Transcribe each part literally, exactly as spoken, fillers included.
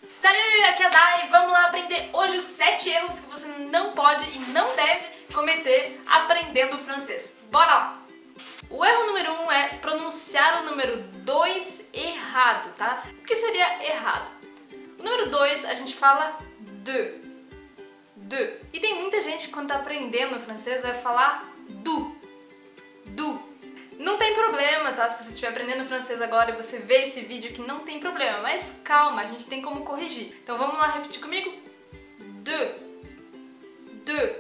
Salut, aqui é a Dai. Vamos lá aprender hoje os sete erros que você não pode e não deve cometer aprendendo francês. Bora lá! O erro número um é pronunciar o número dois errado, tá? O que seria errado? O número dois a gente fala de, de. E tem muita gente que quando tá aprendendo francês vai falar du, du. Não tem problema, tá? Se você estiver aprendendo francês agora e você vê esse vídeo aqui, não tem problema. Mas calma, a gente tem como corrigir. Então vamos lá repetir comigo? De, de,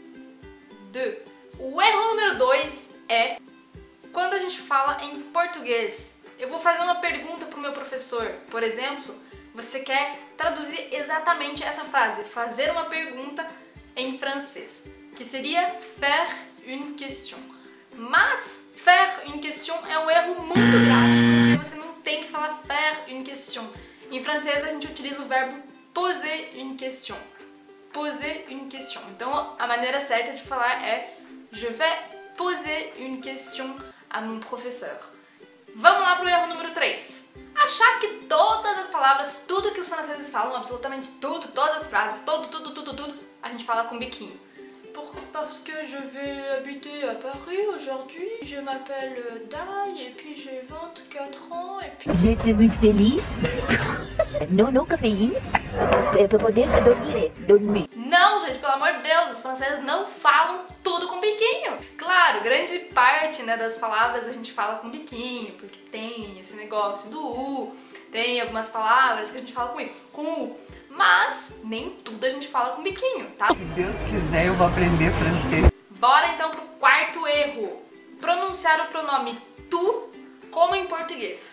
de. O erro número dois é quando a gente fala em português. Eu vou fazer uma pergunta pro meu professor, por exemplo, você quer traduzir exatamente essa frase, fazer uma pergunta em francês, que seria faire une question. Mas faire une question é um erro muito grave, porque você não tem que falar faire une question. Em francês a gente utiliza o verbo poser une question. Poser une question. Então a maneira certa de falar é je vais poser une question à mon professeur. Vamos lá pro erro número três. Achar que todas as palavras, tudo que os franceses falam, absolutamente tudo, todas as frases, tudo, tudo, tudo, tudo, a gente fala com biquinho. Parce que je vais habiter à Paris aujourd'hui, je m'appelle Dai et puis j'ai vingt-quatre ans et puis... J'étais muito feliz. Não, não cafeína. Para poder dormir, dormir. Não, gente, pelo amor de Deus, os franceses não falam tudo com biquinho. Claro, grande parte, né, das palavras a gente fala com biquinho, porque tem esse negócio do U, tem algumas palavras que a gente fala com I, com U. Mas nem tudo a gente fala com biquinho, tá? Se Deus quiser, eu vou aprender francês. Bora então pro quarto erro. Pronunciar o pronome tu como em português.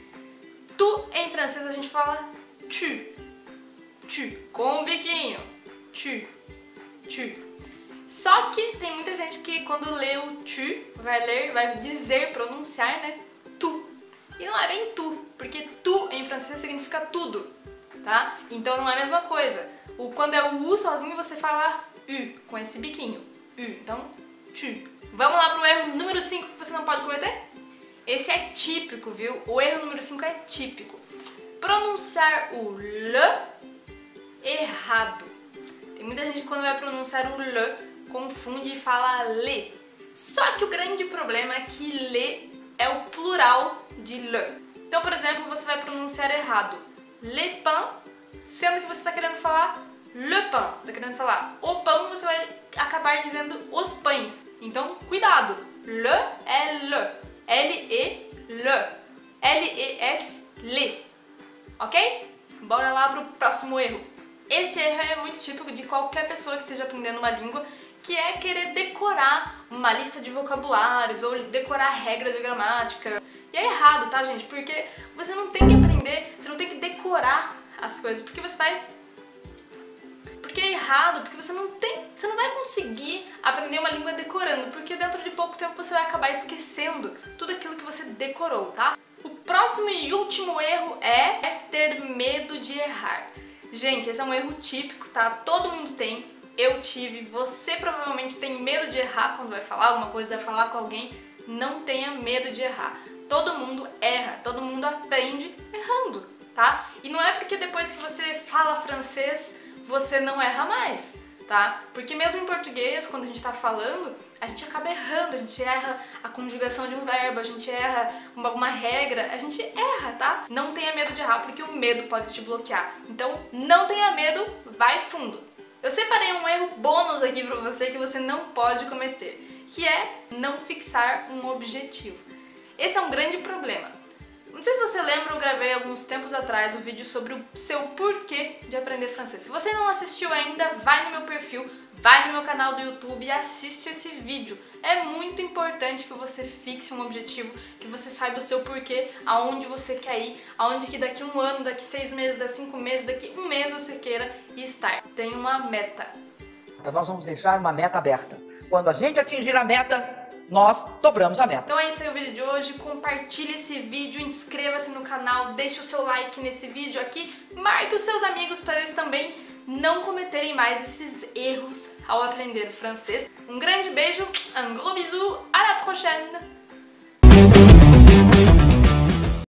Tu em francês a gente fala tu. Tu, com o biquinho. Tu, tu. Só que tem muita gente que quando lê o tu, vai ler, vai dizer, pronunciar, né? Tu. E não é bem tu, porque tu em francês significa tudo. Tá? Então não é a mesma coisa. O, quando é o U sozinho, você fala U, com esse biquinho. U. Então, tu. Vamos lá pro erro número cinco que você não pode cometer? Esse é típico, viu? O erro número cinco é típico. Pronunciar o L errado. Tem muita gente que quando vai pronunciar o L, confunde e fala LE. Só que o grande problema é que LE é o plural de L. Então, por exemplo, você vai pronunciar errado les pains, sendo que você está querendo falar le pain. Você está querendo falar o pão, você vai acabar dizendo os pães. Então, cuidado. Le é le. L-E, le. L-E-S, le. Ok? Bora lá pro próximo erro. Esse erro é muito típico de qualquer pessoa que esteja aprendendo uma língua, que é querer decorar uma lista de vocabulários ou decorar regras de gramática. E é errado, tá, gente? Porque você não tem que aprender, você não tem que decorar as coisas, porque você vai... Porque é errado, porque você não tem... Você não vai conseguir aprender uma língua decorando, porque dentro de pouco tempo você vai acabar esquecendo tudo aquilo que você decorou, tá? O próximo e último erro é ter medo de errar. Gente, esse é um erro típico, tá? Todo mundo tem. Eu tive, você provavelmente tem medo de errar quando vai falar alguma coisa, vai falar com alguém. Não tenha medo de errar. Todo mundo erra, todo mundo aprende errando, tá? E não é porque depois que você fala francês, você não erra mais, tá? Porque mesmo em português, quando a gente tá falando, a gente acaba errando, a gente erra a conjugação de um verbo, a gente erra uma, uma regra, a gente erra, tá? Não tenha medo de errar, porque o medo pode te bloquear. Então, não tenha medo, vai fundo. Eu separei um erro bônus aqui pra você que você não pode cometer, que é não fixar um objetivo. Esse é um grande problema. Não sei se você lembra, eu gravei alguns tempos atrás o um vídeo sobre o seu porquê de aprender francês. Se você não assistiu ainda, vai no meu perfil, vai no meu canal do YouTube e assiste esse vídeo. É muito importante que você fixe um objetivo, que você saiba o seu porquê, aonde você quer ir, aonde que daqui um ano, daqui seis meses, daqui cinco meses, daqui um mês você queira estar. Tem uma meta. Então nós vamos deixar uma meta aberta. Quando a gente atingir a meta, nós dobramos a meta. Então é isso aí o vídeo de hoje, compartilhe esse vídeo, inscreva-se no canal, deixe o seu like nesse vídeo aqui, marque os seus amigos para eles também não cometerem mais esses erros ao aprender francês. Um grande beijo, un gros bisou, à la prochaine!